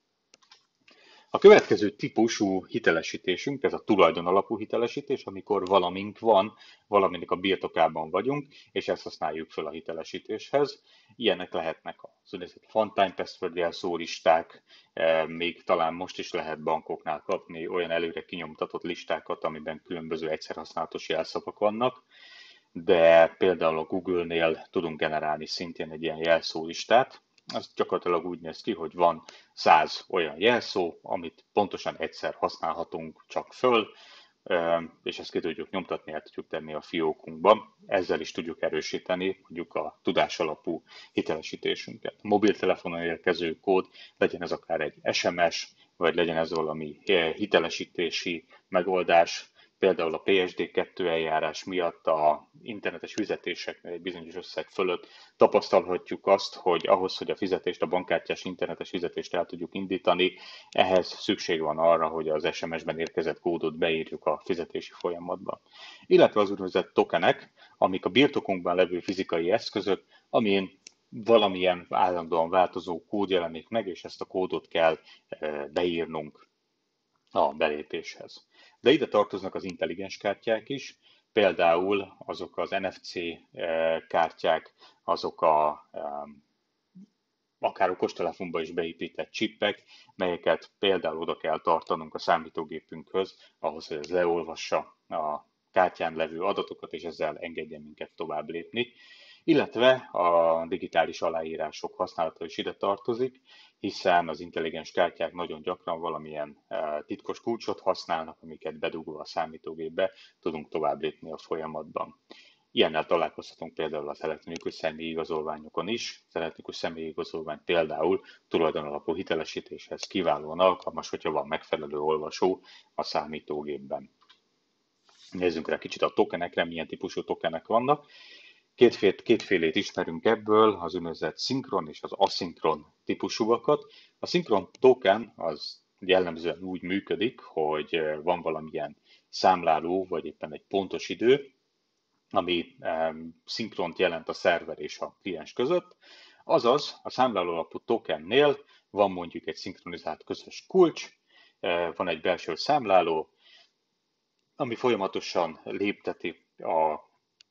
A következő típusú hitelesítésünk, ez a tulajdon alapú hitelesítés, amikor valamink van, valaminek a birtokában vagyunk, és ezt használjuk fel a hitelesítéshez. Ilyenek lehetnek az úgynevezett one-time password jelszólisták, még talán most is lehet bankoknál kapni olyan előre kinyomtatott listákat, amiben különböző egyszerhasználatos jelszavak vannak, de például a Google-nél tudunk generálni szintén egy ilyen jelszólistát. Ez gyakorlatilag úgy néz ki, hogy van száz olyan jelszó, amit pontosan egyszer használhatunk csak föl, és ezt ki tudjuk nyomtatni, el tudjuk tenni a fiókunkba. Ezzel is tudjuk erősíteni mondjuk a tudásalapú hitelesítésünket. A mobiltelefonon érkező kód, legyen ez akár egy es em es, vagy legyen ez valami hitelesítési megoldás, például a pé es dé kettő eljárás miatt a internetes fizetéseknél egy bizonyos összeg fölött tapasztalhatjuk azt, hogy ahhoz, hogy a fizetést, a bankkártyás internetes fizetést el tudjuk indítani, ehhez szükség van arra, hogy az es em es-ben érkezett kódot beírjuk a fizetési folyamatba. Illetve az úgynevezett tokenek, amik a birtokunkban levő fizikai eszközök, amin valamilyen állandóan változó kód jelenik meg, és ezt a kódot kell beírnunk a belépéshez. De ide tartoznak az intelligens kártyák is, például azok az en ef cé kártyák, azok a akár okostelefonba is beépített csippek, melyeket például oda kell tartanunk a számítógépünkhöz, ahhoz, hogy ez leolvassa a kártyán levő adatokat, és ezzel engedjen minket tovább lépni. Illetve a digitális aláírások használata is ide tartozik, hiszen az intelligens kártyák nagyon gyakran valamilyen titkos kulcsot használnak, amiket bedugva a számítógépbe tudunk tovább lépni a folyamatban. Ilyennel találkozhatunk például az elektronikus személyigazolványokon is. Az elektronikus személyigazolvány például tulajdonalapú hitelesítéshez kiválóan alkalmas, hogyha van megfelelő olvasó a számítógépben. Nézzünk rá kicsit a tokenekre, milyen típusú tokenek vannak. Kétfél, kétfélét ismerünk ebből, az úgynevezett szinkron és az aszinkron típusúakat. A szinkron token az jellemzően úgy működik, hogy van valamilyen számláló, vagy éppen egy pontos idő, ami um, szinkront jelent a szerver és a kliens között. Azaz, a számláló alapú tokennél van mondjuk egy szinkronizált közös kulcs, van egy belső számláló, ami folyamatosan lépteti a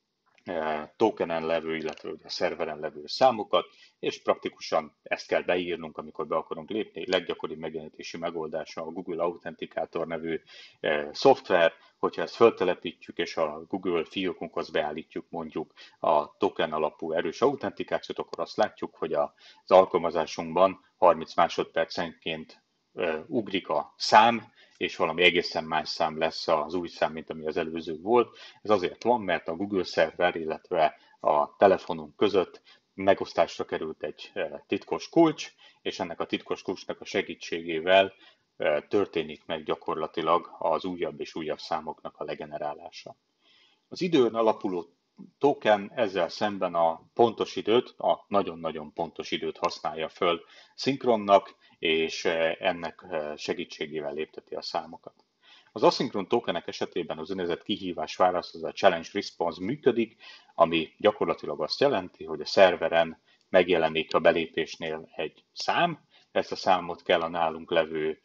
tokenen levő, illetve a szerveren levő számokat, és praktikusan ezt kell beírnunk, amikor be akarunk lépni. Leggyakoribb megjelenítési megoldása a Google Authenticator nevű e, szoftver, hogyha ezt föltelepítjük, és a Google fiókunkhoz beállítjuk mondjuk a token alapú erős autentikációt, akkor azt látjuk, hogy az alkalmazásunkban harminc másodpercenként e, ugrik a szám, és valami egészen más szám lesz az új szám, mint ami az előző volt. Ez azért van, mert a Google szerver, illetve a telefonunk között megosztásra került egy titkos kulcs, és ennek a titkos kulcsnak a segítségével történik meg gyakorlatilag az újabb és újabb számoknak a legenerálása. Az időn alapuló token ezzel szemben a pontos időt, a nagyon-nagyon pontos időt használja föl szinkronnak, és ennek segítségével lépteti a számokat. Az aszinkron tokenek esetében az úgynevezett kihívás-válasz, az a challenge response működik, ami gyakorlatilag azt jelenti, hogy a szerveren megjelenik a belépésnél egy szám, ezt a számot kell a nálunk levő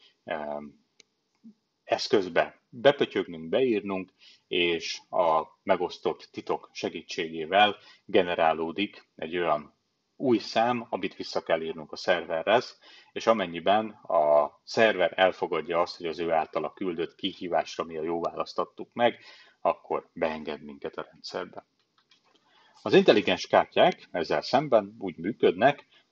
eszközbe bepötyögnünk, beírnunk, és a megosztott titok segítségével generálódik egy olyan új szám, amit vissza kell írnunk a szerverhez, és amennyiben a szerver elfogadja azt, hogy az ő általa küldött kihívásra mi a jó választ adtuk meg, akkor beenged minket a rendszerbe. Az intelligens kártyák ezzel szemben úgy működnek,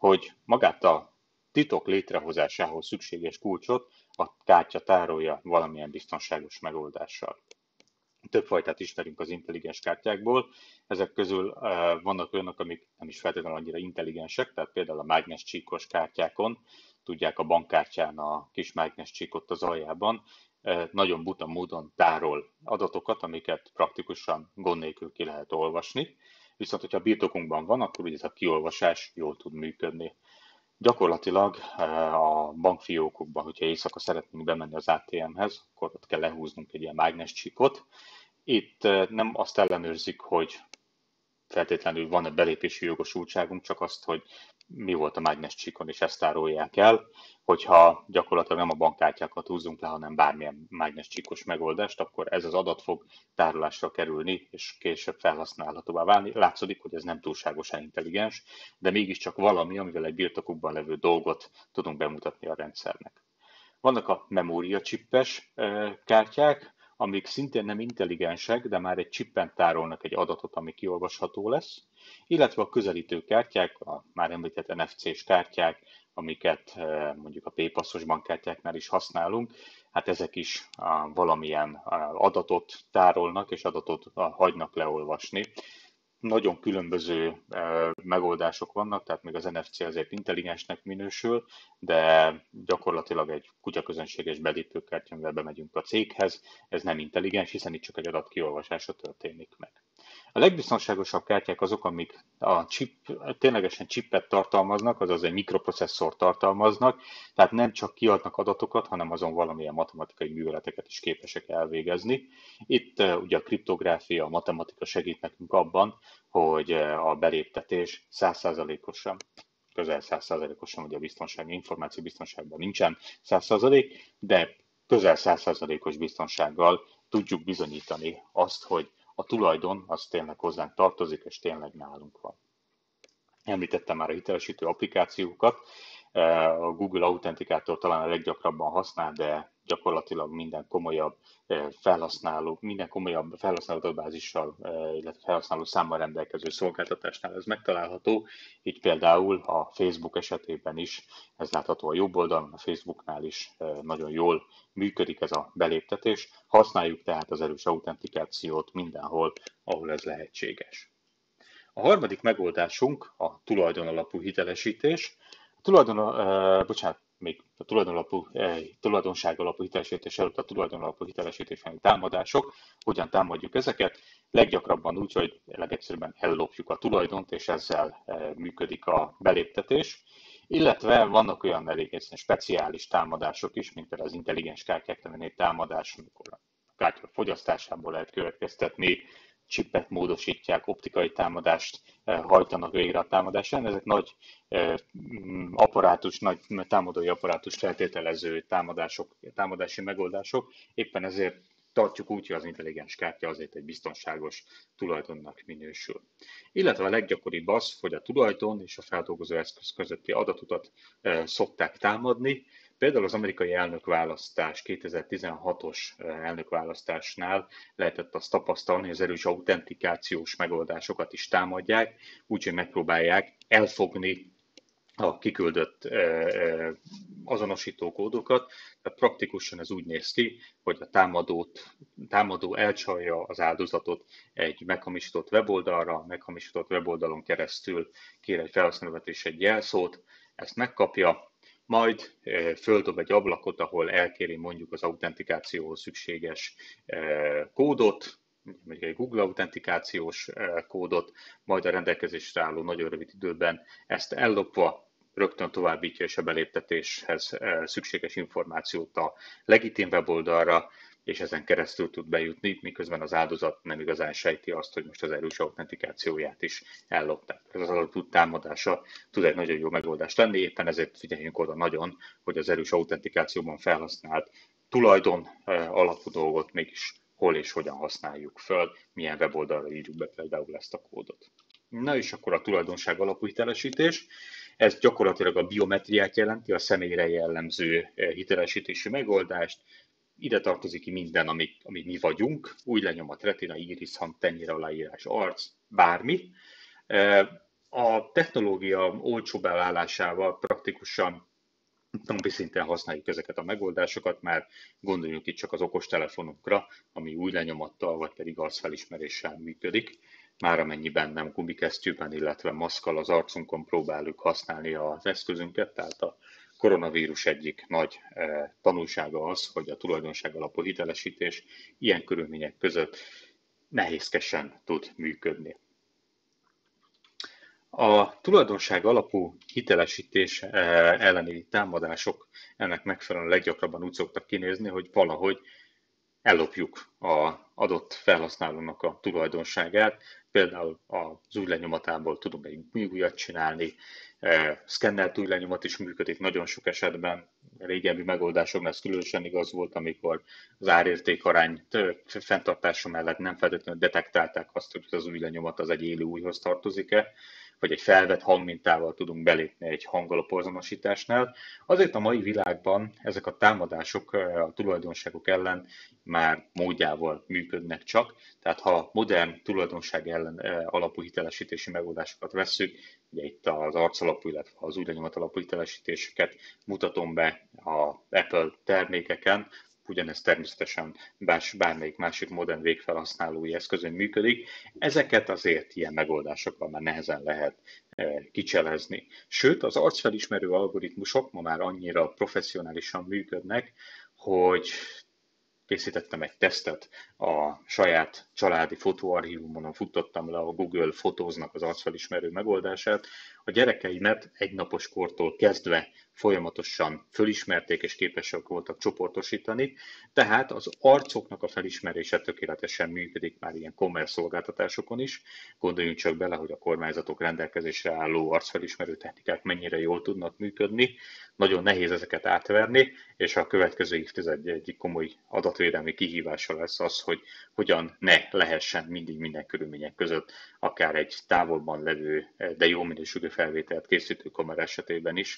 hogy magát a titok létrehozásához szükséges kulcsot a kártya tárolja valamilyen biztonságos megoldással. Több fajtát ismerünk az intelligens kártyákból, ezek közül eh, vannak olyanok, amik nem is feltétlenül annyira intelligensek, tehát például a mágnescsíkos kártyákon, tudják, a bankkártyán a kis mágnescsíkot az aljában, eh, nagyon buta módon tárol adatokat, amiket praktikusan gond nélkül ki lehet olvasni, viszont hogyha birtokunkban van, akkor ugye ez a kiolvasás jól tud működni. Gyakorlatilag eh, a bankfiókokban, hogyha éjszaka szeretnénk bemenni az á té em-hez, akkor ott kell lehúznunk egy ilyen mágnescsíkot. Itt eh, nem azt ellenőrzik, hogy feltétlenül van-e belépési jogosultságunk, csak azt, hogy mi volt a mágnescsíkon, és ezt tárolják el. Hogyha gyakorlatilag nem a bankkártyákat húzunk le, hanem bármilyen mágnescsíkos megoldást, akkor ez az adat fog tárolásra kerülni, és később felhasználhatóvá válni. Látszódik, hogy ez nem túlságosan intelligens, de mégiscsak valami, amivel egy birtokukban levő dolgot tudunk bemutatni a rendszernek. Vannak a memóriacsippes kártyák, amik szintén nem intelligensek, de már egy csippen tárolnak egy adatot, ami kiolvasható lesz, illetve a közelítő kártyák, a már említett en ef cés kártyák, amiket mondjuk a P-passzos bankkártyáknál is használunk, hát ezek is valamilyen adatot tárolnak és adatot hagynak leolvasni. Nagyon különböző megoldások vannak, tehát még az en ef cé azért intelligensnek minősül, de gyakorlatilag egy kutyaközönséges belépőkártya, amivel bemegyünk a céghez, ez nem intelligens, hiszen itt csak egy adat kiolvasása történik meg. A legbiztonságosabb kártyák azok, amik a chip, ténylegesen chipet tartalmaznak, azaz egy mikroprocesszort tartalmaznak, tehát nem csak kiadnak adatokat, hanem azon valamilyen matematikai műveleteket is képesek elvégezni. Itt ugye a kriptográfia, a matematika segít nekünk abban, hogy a beléptetés száz százalékosan, közel száz százalékosan, ugye a biztonság, információ biztonságban nincsen száz százalék, de közel száz százalékos biztonsággal tudjuk bizonyítani azt, hogy a tulajdon az tényleg hozzánk tartozik, és tényleg nálunk van. Említettem már a hitelesítő applikációkat, a Google Authenticator talán a leggyakrabban használ, de gyakorlatilag minden komolyabb felhasználó, minden komolyabb felhasználó adatbázissal, illetve felhasználó számmal rendelkező szolgáltatásnál ez megtalálható. Így például a Facebook esetében is, ez látható a jobb oldalon, a Facebooknál is nagyon jól működik ez a beléptetés. Használjuk tehát az erős autentikációt mindenhol, ahol ez lehetséges. A harmadik megoldásunk a tulajdonalapú hitelesítés. A tulajdon, uh, bocsánat, még a tulajdonalapú, eh, tulajdonság alapú hitelesítés előtt a tulajdonalapú hitelesítés támadások. Hogyan támadjuk ezeket? Leggyakrabban úgy, hogy legegyszerűbben ellopjuk a tulajdont, és ezzel eh, működik a beléptetés. Illetve vannak olyan elég speciális támadások is, mint például az intelligens kártyák elleni támadás, amikor a kártya fogyasztásából lehet következtetni, csippet módosítják, optikai támadást hajtanak végre a támadásán. Ezek nagy apparátus, nagy támadói apparátus feltételező támadások, támadási megoldások. Éppen ezért tartjuk úgy, hogy az intelligens kártya azért egy biztonságos tulajdonnak minősül. Illetve a leggyakoribb az, hogy a tulajdon és a feldolgozó eszköz közötti adatutat szokták támadni. Például az amerikai elnökválasztás, kétezer-tizenhatos elnökválasztásnál lehetett azt tapasztalni, hogy az erős autentikációs megoldásokat is támadják, úgyhogy megpróbálják elfogni a kiküldött azonosító kódokat. Tehát praktikusan ez úgy néz ki, hogy a támadót, támadó elcsalja az áldozatot egy meghamisított weboldalra, a meghamisított weboldalon keresztül kér egy felhasználót és egy jelszót, ezt megkapja, majd földob egy ablakot, ahol elkéri mondjuk az autentikációhoz szükséges kódot, mondjuk egy Google autentikációs kódot, majd a rendelkezésre álló nagyon rövid időben ezt ellopva rögtön továbbítja és a beléptetéshez szükséges információt a legitim weboldalra, és ezen keresztül tud bejutni, miközben az áldozat nem igazán sejti azt, hogy most az erős autentikációját is ellopták. Ez az adat támadása tud egy nagyon jó megoldás lenni, éppen ezért figyeljünk oda nagyon, hogy az erős autentikációban felhasznált tulajdon alapú dolgot mégis hol és hogyan használjuk föl, milyen weboldalra írjuk be például ezt a kódot. Na és akkor a tulajdonság alapú hitelesítés. Ez gyakorlatilag a biometriát jelenti, a személyre jellemző hitelesítési megoldást. Ide tartozik ki minden, ami, ami mi vagyunk, új lenyomat, retina, íris, hang, tenyér, aláírás, arc, bármi. A technológia olcsóbb állásával praktikusan napi szinten használjuk ezeket a megoldásokat, már gondoljunk itt csak az okostelefonunkra, ami új lenyomattal vagy pedig arcfelismeréssel működik. Már amennyiben nem gumikesztyűben, illetve maszkkal az arcunkon próbáljuk használni az eszközünket, tehát a koronavírus egyik nagy eh, tanulsága az, hogy a tulajdonság alapú hitelesítés ilyen körülmények között nehézkesen tud működni. A tulajdonság alapú hitelesítés eh, elleni támadások ennek megfelelően leggyakrabban úgy szoktak kinézni, hogy valahogy ellopjuk az adott felhasználónak a tulajdonságát. Például az új lenyomatából tudunk egy újat csinálni, eh, szkennelt új lenyomat is működik nagyon sok esetben. A régebbi megoldásoknál ez különösen igaz volt, amikor az árértékarány fenntartása mellett nem feltétlenül detektálták azt, hogy az új lenyomat az egy élő újhoz tartozik-e, vagy egy felvett hangmintával tudunk belépni egy hangalapú azonosításnál. Azért a mai világban ezek a támadások a tulajdonságok ellen már módjával működnek csak, tehát ha modern tulajdonság ellen alapú hitelesítési megoldásokat vesszük, ugye itt az arcalapú, illetve az új lenyomat alapú hitelesítéseket mutatom be az Apple termékeken, ugyanez természetesen bármelyik másik modern végfelhasználói eszközön működik. Ezeket azért ilyen megoldásokkal már nehezen lehet kicselezni. Sőt, az arcfelismerő algoritmusok ma már annyira professzionálisan működnek, hogy készítettem egy tesztet a saját családi fotóarchívumon, futtattam le a Google Fotóznak az arcfelismerő megoldását. A gyerekeimet egynapos kortól kezdve folyamatosan fölismerték és képesek voltak csoportosítani, tehát az arcoknak a felismerése tökéletesen működik már ilyen commerce szolgáltatásokon is. Gondoljunk csak bele, hogy a kormányzatok rendelkezésre álló arcfelismerő technikák mennyire jól tudnak működni. Nagyon nehéz ezeket átverni, és a következő évtized egyik komoly adatvédelmi kihívása lesz az, hogy hogyan ne lehessen mindig minden körülmények között, akár egy távolban levő, de jó minőségű felvételt készítő kamera esetében is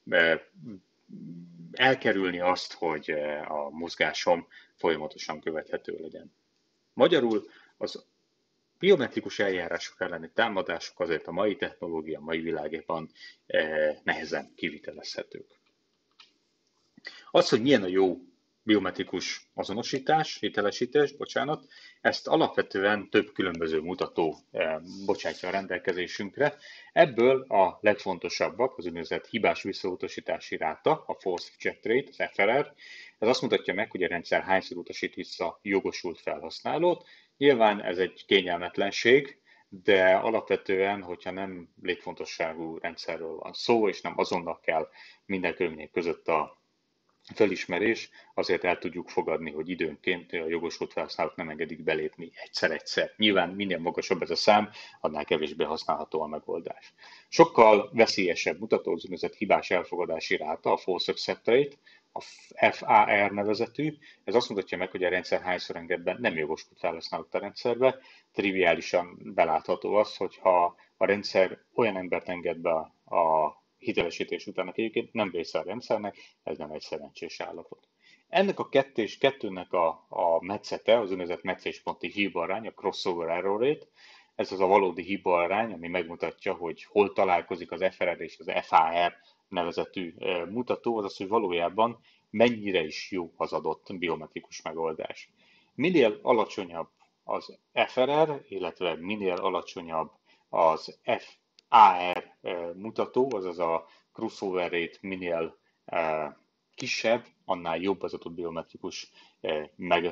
elkerülni azt, hogy a mozgásom folyamatosan követhető legyen. Magyarul az biometrikus eljárások elleni támadások azért a mai technológia, a mai világban nehezen kivitelezhetők. Az, hogy milyen a jó biometrikus azonosítás, hitelesítés, bocsánat, ezt alapvetően több különböző mutató bocsátja a rendelkezésünkre. Ebből a legfontosabbak az úgynevezett hibás visszautasítási ráta, a False Check Rate, az F R R. Ez azt mutatja meg, hogy a rendszer hányszor utasít vissza jogosult felhasználót. Nyilván ez egy kényelmetlenség, de alapvetően, hogyha nem létfontosságú rendszerről van szó, és nem azonnal kell minden körülmények között a felismerés, azért el tudjuk fogadni, hogy időnként a jogosult felhasználók nem engedik belépni egyszer-egyszer. Nyilván minél magasabb ez a szám, annál kevésbé használható a megoldás. Sokkal veszélyesebb mutató az úgynevezett hibás elfogadási ráta, a False Accept Rate, a F A R nevezetű. Ez azt mutatja meg, hogy a rendszer hányszor enged be nem jogosult felhasználót a rendszerbe. Triviálisan belátható az, hogyha a rendszer olyan embert enged be a hitelesítés után, egyébként nem része a rendszernek, ez nem egy szerencsés állapot. Ennek a kettő és kettőnek a, a metszete, az úgynevezett meccésponti hibaarány, a crossover error rate, ez az a valódi hibaarány, ami megmutatja, hogy hol találkozik az F R R és az F A R nevezetű mutató, azaz, hogy valójában mennyire is jó az adott biometrikus megoldás. Minél alacsonyabb az F R R, illetve minél alacsonyabb az F A R mutató, azaz a crossover rate minél kisebb, annál jobb az adott biometrikus, meg,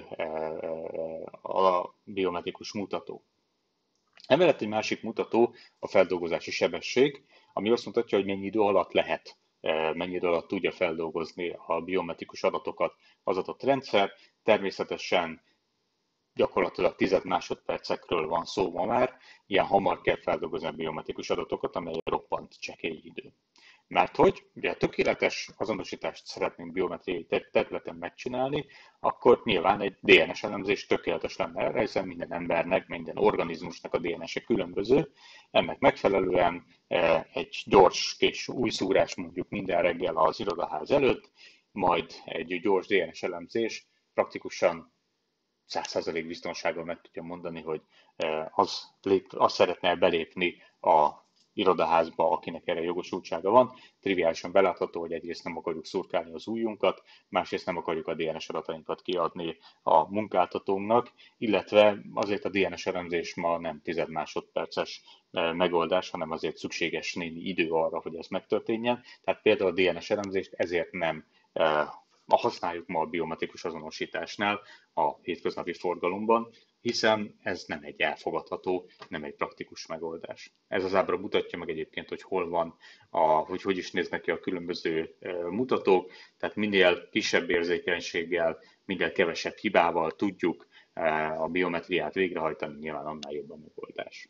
a biometrikus mutató. Emellett egy másik mutató a feldolgozási sebesség, ami azt mutatja, hogy mennyi idő alatt lehet, mennyi idő alatt tudja feldolgozni a biometrikus adatokat az adott rendszer. Természetesen gyakorlatilag tized másodpercekről van szó ma már, ilyen hamar kell feldolgozni a biometrikus adatokat, amely roppant csekély idő. Mert hogy ugye a tökéletes azonosítást szeretnénk biometriai területen megcsinálni, akkor nyilván egy D N S elemzés tökéletes lenne erre, hiszen minden embernek, minden organizmusnak a D N S-e különböző. Ennek megfelelően egy gyors kis új szúrás mondjuk minden reggel az irodaház előtt, majd egy gyors D N S elemzés praktikusan száz százalék biztonsággal meg tudja mondani, hogy az, lép, az szeretne belépni a irodaházba, akinek erre jogosultsága van. Triviálisan belátható, hogy egyrészt nem akarjuk szurkálni az ujjunkat, másrészt nem akarjuk a dé en es adatainkat kiadni a munkáltatónknak, illetve azért a dé en es elemzés ma nem tized másodperces megoldás, hanem azért szükséges némi idő arra, hogy ez megtörténjen. Tehát például a dé en es elemzést ezért nem használjuk ma a biometrikus azonosításnál a hétköznapi forgalomban, hiszen ez nem egy elfogadható, nem egy praktikus megoldás. Ez az ábra mutatja meg egyébként, hogy hol van, a, hogy hogy is néznek ki a különböző mutatók, tehát minél kisebb érzékenységgel, minél kevesebb hibával tudjuk a biometriát végrehajtani, nyilván annál jobb a megoldás.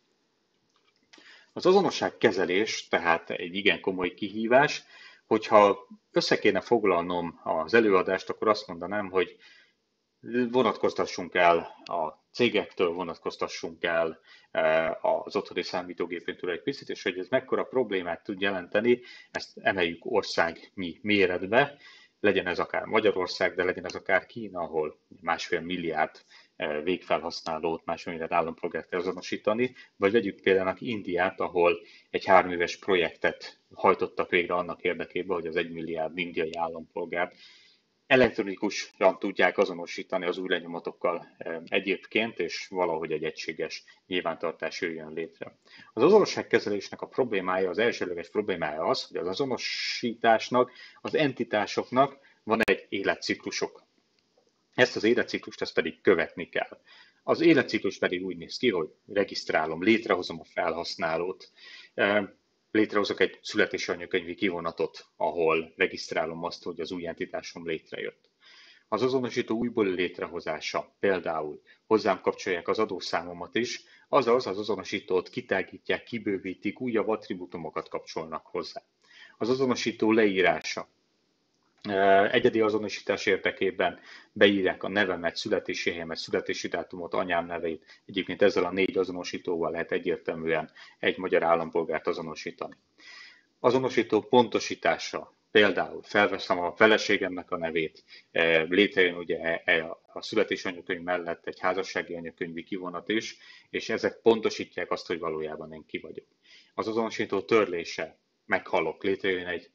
Az azonosságkezelés tehát egy igen komoly kihívás. Hogyha össze kéne foglalnom az előadást, akkor azt mondanám, hogy vonatkoztassunk el a cégektől, vonatkoztassunk el az otthoni számítógépünkről egy picit, és hogy ez mekkora problémát tud jelenteni, ezt emeljük országnyi méretbe, legyen ez akár Magyarország, de legyen ez akár Kína, ahol másfél milliárd végfelhasználót, másfél milliárd állampolgárt kell azonosítani, vagy vegyük például Indiát, ahol egy három éves projektet hajtottak végre annak érdekében, hogy az egy milliárd indiai állampolgárt elektronikusan tudják azonosítani az új lenyomatokkal egyébként, és valahogy egy egységes nyilvántartás jöjjön létre. Az azonosságkezelésnek a problémája, az elsőleges problémája az, hogy az azonosításnak, az entitásoknak van egy életciklusok. Ezt az életciklust ezt pedig követni kell. Az életciklus pedig úgy néz ki, hogy regisztrálom, létrehozom a felhasználót, létrehozok egy születési anyakönyvi kivonatot, ahol regisztrálom azt, hogy az új entitásom létrejött. Az azonosító újból létrehozása, például hozzám kapcsolják az adószámomat is, azaz az azonosítót kitágítják, kibővítik, újabb attribútumokat kapcsolnak hozzá. Az azonosító leírása. Egyedi azonosítás érdekében beírják a nevemet, születési helyemet, születési dátumot, anyám nevét. Egyébként ezzel a négy azonosítóval lehet egyértelműen egy magyar állampolgárt azonosítani. Azonosító pontosítása. Például felveszem a feleségemnek a nevét, létrejön ugye a születési anyakönyv mellett egy házassági anyakönyvi kivonat is, és ezek pontosítják azt, hogy valójában én ki vagyok. Az azonosító törlése, meghalok, létrejön egy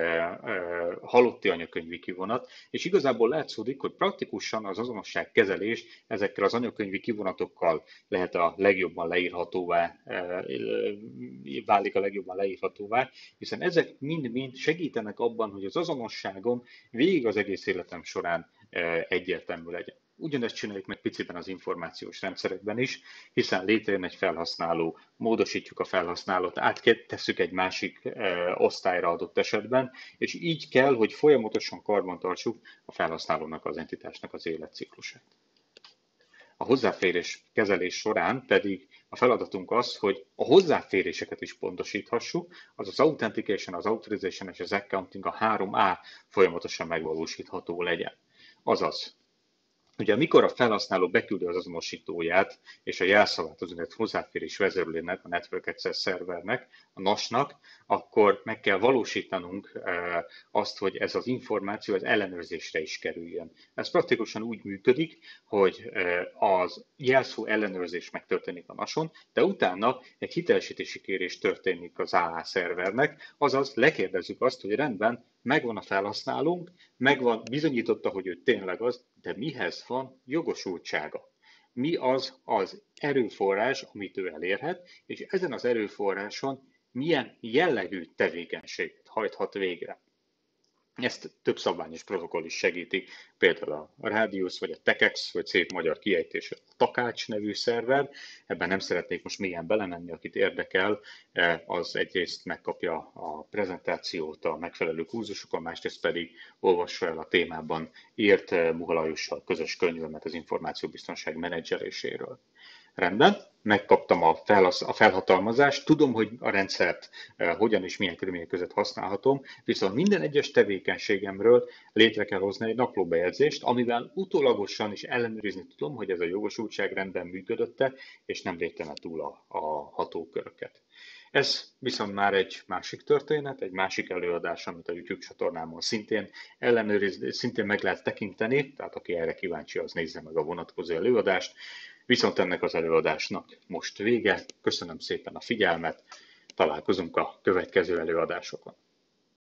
halotti anyakönyvi kivonat, és igazából látszódik, hogy praktikusan az azonosságkezelés ezekkel az anyakönyvi kivonatokkal lehet a legjobban leírhatóvá, válik a legjobban leírhatóvá, hiszen ezek mind-mind segítenek abban, hogy az azonosságom végig az egész életem során egyértelmű legyen. Ugyanezt csináljuk meg piciben az információs rendszerekben is, hiszen létrejön egy felhasználó, módosítjuk a felhasználót, áttesszük egy másik e, osztályra adott esetben, és így kell, hogy folyamatosan karbantartsuk a felhasználónak, az entitásnak az életciklusát. A hozzáférés kezelés során pedig a feladatunk az, hogy a hozzáféréseket is pontosíthassuk, az az authentication, az authorization és az accounting, a három á folyamatosan megvalósítható legyen. Azaz, ugye amikor a felhasználó beküldi az azonosítóját és a jelszavát az úgynevezett hozzáférés vezérlőnek, a Network Access Servernek, a nasnak, akkor meg kell valósítanunk azt, hogy ez az információ az ellenőrzésre is kerüljön. Ez praktikusan úgy működik, hogy az jelszó ellenőrzés megtörténik a nason, de utána egy hitelesítési kérés történik az á á szervernek, azaz lekérdezzük azt, hogy rendben, megvan a felhasználónk, megvan, bizonyította, hogy ő tényleg az, de mihez van jogosultsága? Mi az az erőforrás, amit ő elérhet, és ezen az erőforráson milyen jellegű tevékenységet hajthat végre. Ezt több szabványos protokoll is segíti, például a Radius, vagy a Tekex, vagy szép magyar kiejtés, a Takács nevű szerver. Ebben nem szeretnék most mélyen belemenni, akit érdekel, az egyrészt megkapja a prezentációt a megfelelő kurzusokon, másrészt pedig olvassa el a témában írt Muha Lajossal közös könyvemet az információbiztonság menedzseléséről. Rendben, megkaptam a, felhasz, a felhatalmazást, tudom, hogy a rendszert eh, hogyan és milyen körülmények között használhatom, viszont minden egyes tevékenységemről létre kell hozni egy naplóbejegyzést, amivel utólagosan is ellenőrizni tudom, hogy ez a jogosultság rendben működötte, és nem léptem túl a, a hatóköröket. Ez viszont már egy másik történet, egy másik előadás, amit a YouTube csatornámon szintén ellenőriz, szintén meg lehet tekinteni, tehát aki erre kíváncsi, az nézze meg a vonatkozó előadást. Viszont ennek az előadásnak most vége. Köszönöm szépen a figyelmet, találkozunk a következő előadásokon.